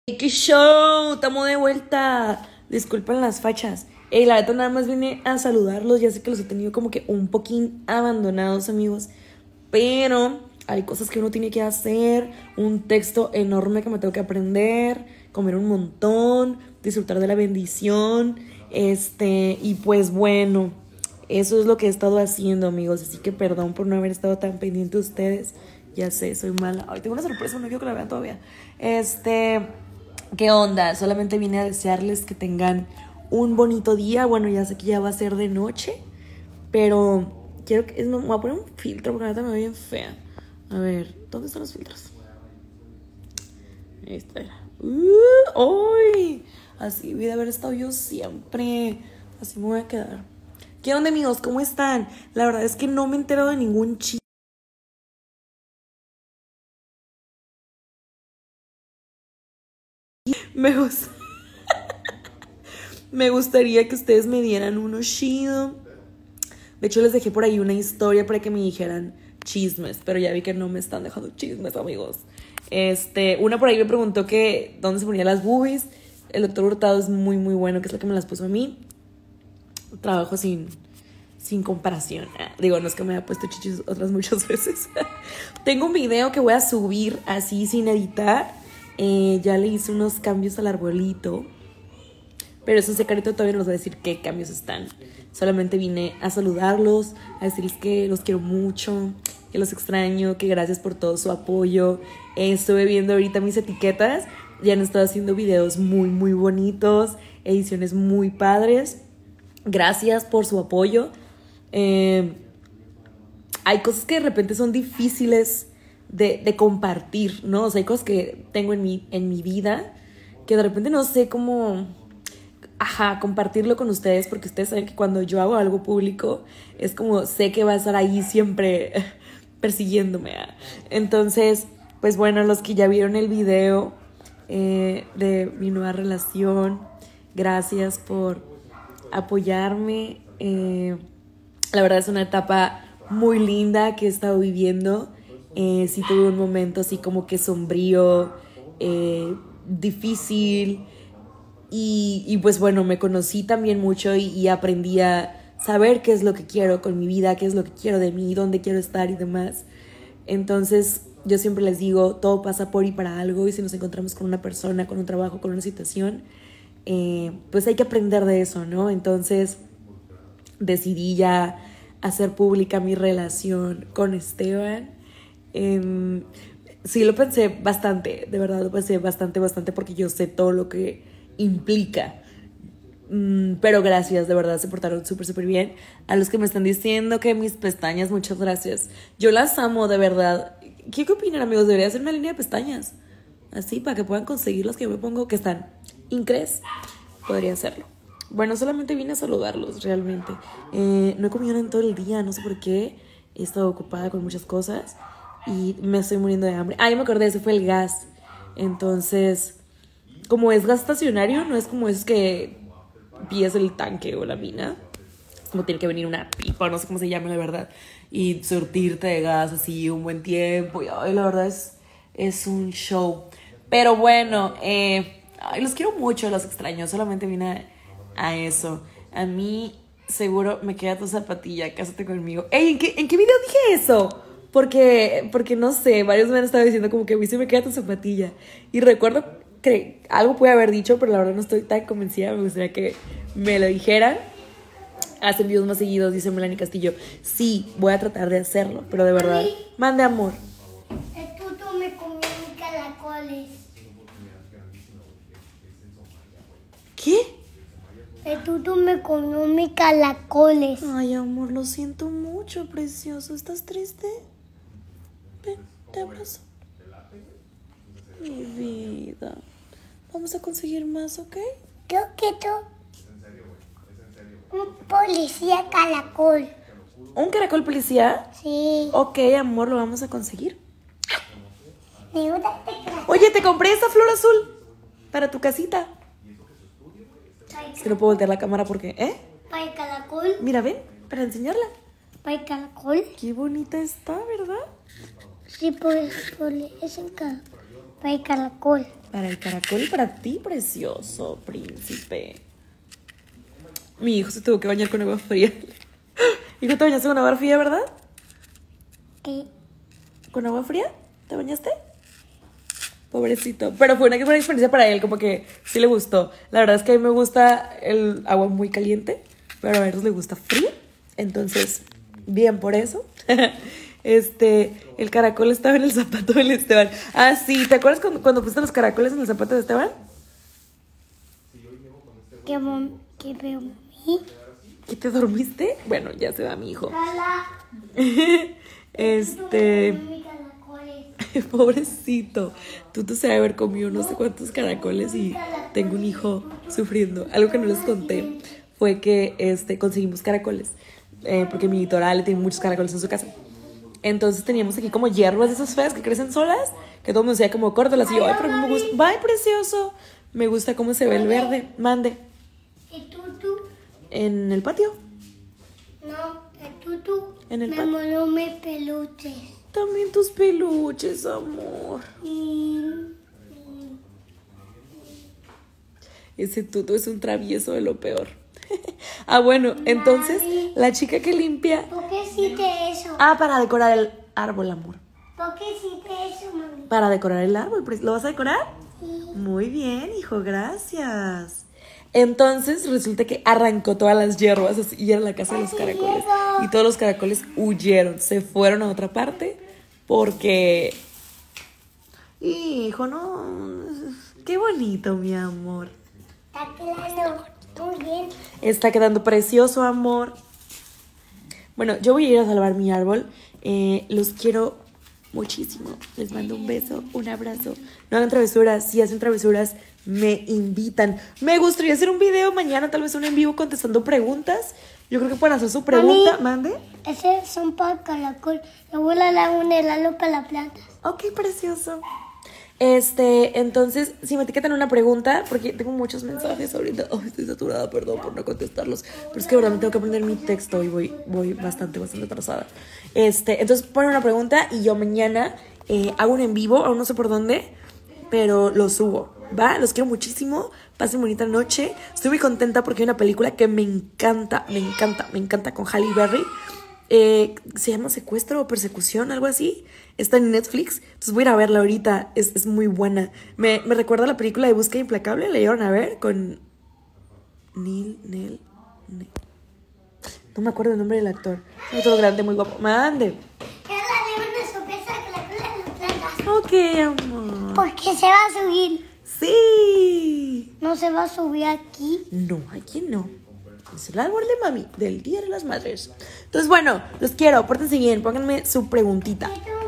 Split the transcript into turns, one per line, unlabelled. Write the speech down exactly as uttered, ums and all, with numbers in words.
¡Qué show! Estamos de vuelta. Disculpen las fachas. Ey, la neta nada más vine a saludarlos. Ya sé que los he tenido como que un poquín abandonados, amigos. Pero hay cosas que uno tiene que hacer. Un texto enorme que me tengo que aprender. Comer un montón. Disfrutar de la bendición. Este, y pues bueno, eso es lo que he estado haciendo, amigos. Así que perdón por no haber estado tan pendiente de ustedes. Ya sé, soy mala. Ay, tengo una sorpresa, no quiero que la vean todavía. Este... ¿Qué onda? Solamente vine a desearles que tengan un bonito día. Bueno, ya sé que ya va a ser de noche, pero quiero que... Es, me voy a poner un filtro porque ahorita me veo bien fea. A ver, ¿dónde están los filtros? Ahí está. ¡Uh! ¡Ay! Así voy a haber estado yo siempre. Así me voy a quedar. ¿Qué onda, amigos? ¿Cómo están? La verdad es que no me he enterado de ningún chiste. Me gusta... Me gustaría que ustedes me dieran uno chido. De hecho, les dejé por ahí una historia para que me dijeran chismes, pero ya vi que no me están dejando chismes, amigos. Este, una por ahí me preguntó que dónde se ponían las boobies. El doctor Hurtado es muy, muy bueno, que es el que me las puso a mí. Trabajo sin, sin comparación. Ah, digo, no es que me haya puesto chichis otras muchas veces. Tengo un video que voy a subir así sin editar. Eh, ya le hice unos cambios al arbolito. Pero es un secreto, todavía no les voy a decir qué cambios están. Solamente vine a saludarlos, a decirles que los quiero mucho, que los extraño, que gracias por todo su apoyo. Eh, estuve viendo ahorita mis etiquetas, ya han estado haciendo videos muy, muy bonitos, ediciones muy padres. Gracias por su apoyo. Eh, hay cosas que de repente son difíciles de, de compartir, ¿no? O sea, hay cosas que tengo en mi, en mi vida que de repente no sé cómo... Ajá, compartirlo con ustedes, porque ustedes saben que cuando yo hago algo público es como sé que va a estar ahí siempre persiguiéndome. ¿eh? Entonces, pues bueno, los que ya vieron el video eh, de mi nueva relación, gracias por apoyarme. Eh, la verdad es una etapa muy linda que he estado viviendo. Eh, sí tuve un momento así como que sombrío, eh, difícil. Y, y pues bueno, me conocí también mucho y, y aprendí a saber qué es lo que quiero con mi vida, qué es lo que quiero de mí, dónde quiero estar y demás. Entonces yo siempre les digo, todo pasa por y para algo, y si nos encontramos con una persona, con un trabajo, con una situación, eh, pues hay que aprender de eso, ¿no? Entonces decidí ya hacer pública mi relación con Esteban. Eh, sí, lo pensé bastante, de verdad lo pensé bastante, bastante, porque yo sé todo lo que implica, mm, pero gracias, de verdad se portaron súper súper bien. A los que me están diciendo que mis pestañas, muchas gracias, yo las amo, de verdad. ¿Qué, qué opinan, amigos? Debería hacer una línea de pestañas así para que puedan conseguir los que yo me pongo, que están incres. Podría hacerlo. Bueno, solamente vine a saludarlos realmente. eh, no he comido en todo el día, no sé por qué. He estado ocupada con muchas cosas y me estoy muriendo de hambre. Ah, ya me acordé, ese fue el gas. Entonces, como es gas estacionario, no es como es que pillas el tanque o la mina. Es como tiene que venir una pipa, no sé cómo se llama, la verdad, y surtirte de gas así un buen tiempo. Y ay, la verdad es, es un show. Pero bueno, eh, ay, los quiero mucho, los extraño. Solamente vine a, a eso. A mí seguro me queda tu zapatilla, cásate conmigo. Ey, ¿en qué, ¿en qué video dije eso? Porque, porque no sé, varios me han estado diciendo como que a mí se me queda tu zapatilla. Y recuerdo que algo pude haber dicho, pero la verdad no estoy tan convencida. Me gustaría que me lo dijeran. Hacen videos más seguidos, dice Melanie Castillo. Sí, voy a tratar de hacerlo, pero de verdad,
Mami,
mande amor.
el tuto me comió mis caracoles.
¿Qué?
El tuto me comió mis caracoles.
Ay, amor, lo siento mucho, precioso. ¿Estás triste? Ven, te abrazo. Mi vida. Vamos a conseguir más, ¿ok?
Yo quiero un policía caracol.
¿Un caracol policía?
Sí.
Ok, amor, lo vamos a conseguir.
Me gusta este caracol.
Oye, te compré esa flor azul para tu casita. Es que no puedo voltear la cámara porque, ¿eh?
Para el caracol.
Mira, ven, para enseñarla.
Para el caracol.
Qué bonita está, ¿verdad?
Sí, por, por es el caracol. Para el caracol.
Para el caracol y para ti, precioso príncipe. Mi hijo se tuvo que bañar con agua fría. Hijo, ¿te bañaste con agua fría, verdad?
¿Qué?
¿Con agua fría? ¿Te bañaste? Pobrecito. Pero fue una buena experiencia para él, como que sí le gustó. La verdad es que a mí me gusta el agua muy caliente, pero a ellos les gusta frío. Entonces, bien por eso. Este, el caracol estaba en el zapato del Esteban. Ah, sí, ¿te acuerdas cuando, cuando pusiste los caracoles en el zapato de Esteban?
¿Qué, mom- qué veo mí?
¿Y te dormiste? Bueno, ya se va mi hijo.
Cala.
Este,
Mi caracoles.
pobrecito. Tutu se debe haber comido no sé cuántos caracoles y tengo un hijo sufriendo. Algo que no les conté fue que este, conseguimos caracoles. Eh, porque mi Torale tiene muchos caracoles en su casa. Entonces teníamos aquí como hierbas de esas feas que crecen solas, que todo el mundo decía como córtalas. Y yo, ay, pero a mí me gusta. Ay, precioso. Me gusta cómo se ve el verde. Mande.
¿Y tú, tú?
En el patio.
No, el tutu.
En el
me
patio.
moló mis peluches.
También tus peluches, amor.
Y...
Ese tuto es un travieso de lo peor. Ah, bueno, entonces la chica que limpia.
¿Por qué hiciste eso?
Ah, para decorar el árbol, amor.
¿Por qué hiciste eso, mami?
Para decorar el árbol. ¿Lo vas a decorar?
Sí.
Muy bien, hijo, gracias. Entonces resulta que arrancó todas las hierbas así, y era la casa de los caracoles. Y todos los caracoles huyeron, se fueron a otra parte porque... Hijo, no... Qué bonito, mi amor.
Está quedando muy bien.
Está quedando precioso, amor. Bueno, yo voy a ir a salvar mi árbol. Eh, los quiero muchísimo. Les mando un beso, un abrazo. No hagan travesuras. Si hacen travesuras, me invitan. Me gustaría hacer un video mañana, tal vez un en vivo contestando preguntas. Yo creo que pueden hacer su pregunta.
Mami.
Mande.
Ese son para caracol. Le voy a dar un helado para las plantas.
Ok, precioso. Este, entonces, si me etiquetan una pregunta, porque tengo muchos mensajes ahorita. Oh, estoy saturada, perdón por no contestarlos. Pero es que de verdad me tengo que aprender mi texto y voy, voy bastante, bastante atrasada. Este, entonces ponen una pregunta y yo mañana eh, hago un en vivo, aún no sé por dónde, pero lo subo, ¿va? Los quiero muchísimo. Pasen bonita noche. Estoy muy contenta porque hay una película que me encanta, me encanta, me encanta con Halle Berry. Eh, se llama Secuestro o Persecución, algo así. Está en Netflix, entonces voy a ir a verla ahorita. Es, es muy buena. Me, me recuerda a la película de Búsqueda Implacable. ¿La llegaron a ver? Con Neil, Neil, Neil. No me acuerdo el nombre del actor. Es otro grande, muy guapo. Mande.
Quiero darle una sorpresa que la cola de las plantas.
Ok, amor.
Porque se va a subir.
Sí.
No se va a subir aquí.
No, aquí no. Es el árbol de mami, del Día de las Madres. Entonces, bueno, los quiero. Pórtense bien, pónganme su preguntita.
Esto